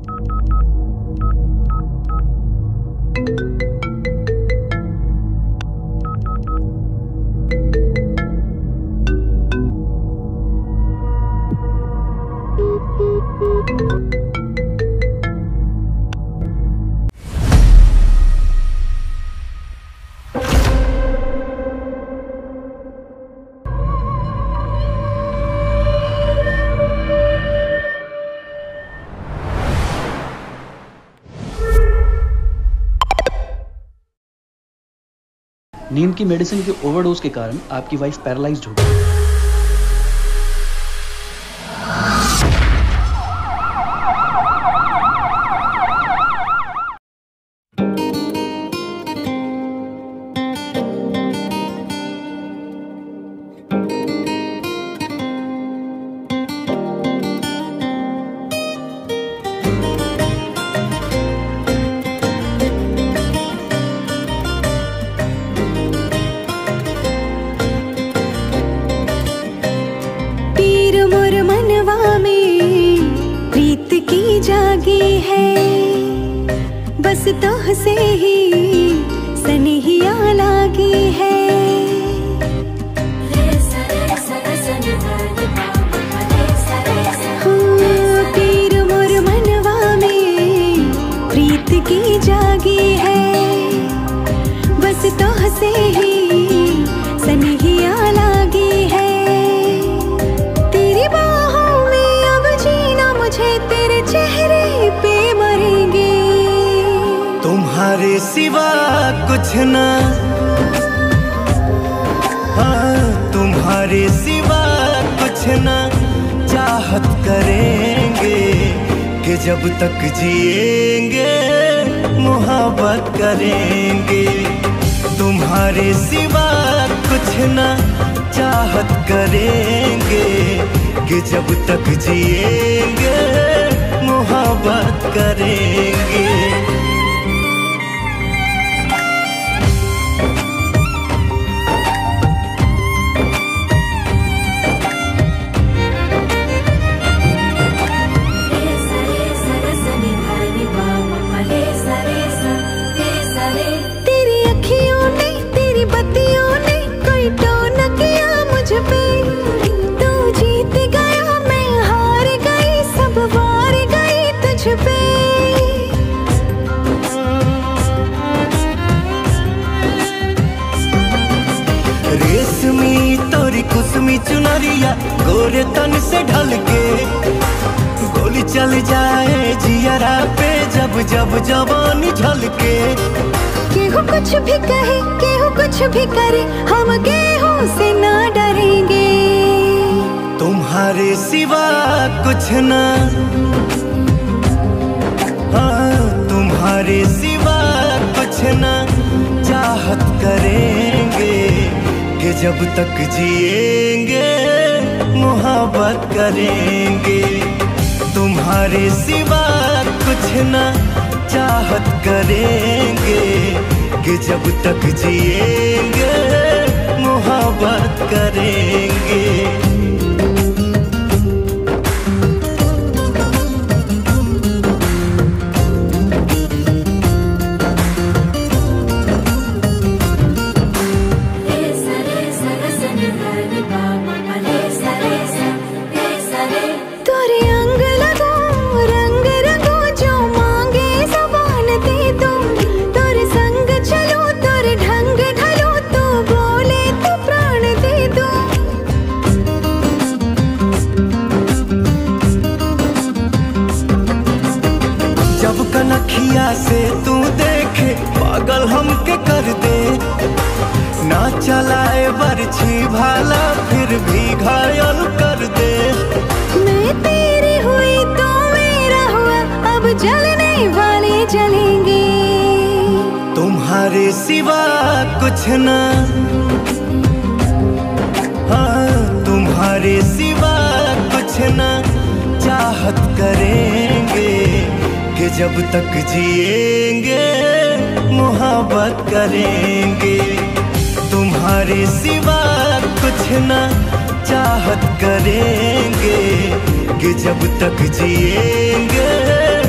नींद की मेडिसिन के ओवरडोज के कारण आपकी वाइफ पैरालाइज्ड हो गई। बस तो से ही सनहिया लागी है। तीर मोर मनवा में प्रीत की जागी है। बस तो से ही सनहिया लागी है। तेरी बाहों में अब जीना मुझे तेरे चेहरे पे मरेंगे। तुम्हारे सिवा कुछ ना, हाँ तुम्हारे सिवा कुछ ना चाहत करेंगे कि जब तक जिएंगे मोहब्बत करेंगे। तुम्हारे सिवा कुछ ना चाहत करेंगे कि जब तक जिएंगे मोहब्बत करेंगे। रेशमी तोरी कुसमी चुनरिया गोरे तन से ढल के गोली चल जाए जियरा पे जब जब जवानी झलके। केहू कुछ भी कहे केहू कुछ भी करे हम गेहूं से ना डरेंगे। तुम्हारे सिवा कुछ ना, हाँ तुम्हारे सिवा कुछ ना चाहत करेंगे कि जब तक जिएंगे मोहब्बत करेंगे। तुम्हारे सिवा कुछ ना चाहत करेंगे कि जब तक जिएंगे मोहब्बत करेंगे। कनखिया से तू देखे पागल हमके कर दे। ना चलाए बरछी भाला फिर भी घायल कर दे। मैं तेरी हुई तो मेरा हुआ अब जलने वाले जलेंगे। तुम्हारे सिवा कुछ ना, हाँ तुम्हारे सिवा कुछ ना चाहत करेंगे कि जब तक जिएंगे मोहब्बत करेंगे। तुम्हारे सिवा कुछ ना चाहत करेंगे कि जब तक जिएंगे